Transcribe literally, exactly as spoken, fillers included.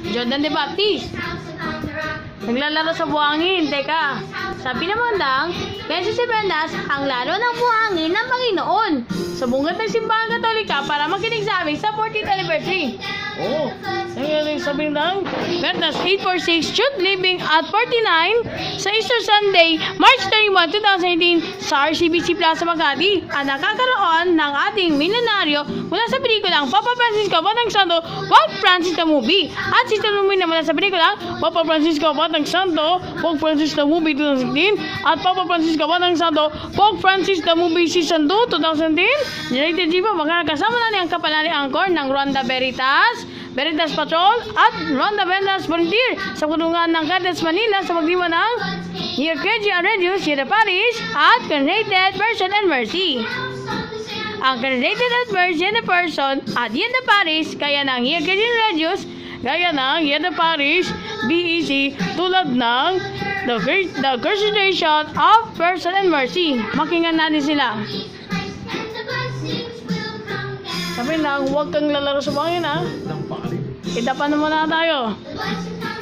Jordan de Baptist. Naglalaro sa buhangin. Teka, sabi naman lang, kaya si Veritas ang laro ng buhangin ng Panginoon sa bungad ng Simbahan Katolika para makinig sa amin sa fourteenth anniversary. Oh, nangyari sabi lang, Veritas eight forty-six should living at forty-nine sa Easter Sunday, March thirty-first, twenty eighteen sa R C B C Plaza Makati ang nakakaroon ng ating milenaryo mula sa pelikulang Papa Francisco Batang Santo, Pope Francis the Movie at si Movie na mula sa pelikulang Papa Francisco Batang Santo, Pope Francis the Movie twenty sixteen at Papa Francisco Batang Santo, Pope Francis the Movie Season two twenty ten. Related G po, magkakasama na niyang kapalali angkor ng Ronda Veritas, Veritas Patrol at Ronda Veritas Volunteer sa kulungan ng Cadets Manila sa magdiwa ng Year K G R Radius, Year Parish at Congregated Person and Mercy. Ang Congregated Mercy and Person at Year Parish kaya ng Year K G R Radius gaya ng Year Parish B E C tulad ng The, the Congregation of Person and Mercy. Makinggan natin sila. Sabi lang, huwag kang lalaro sa bangin ha. Idapan na muna tayo.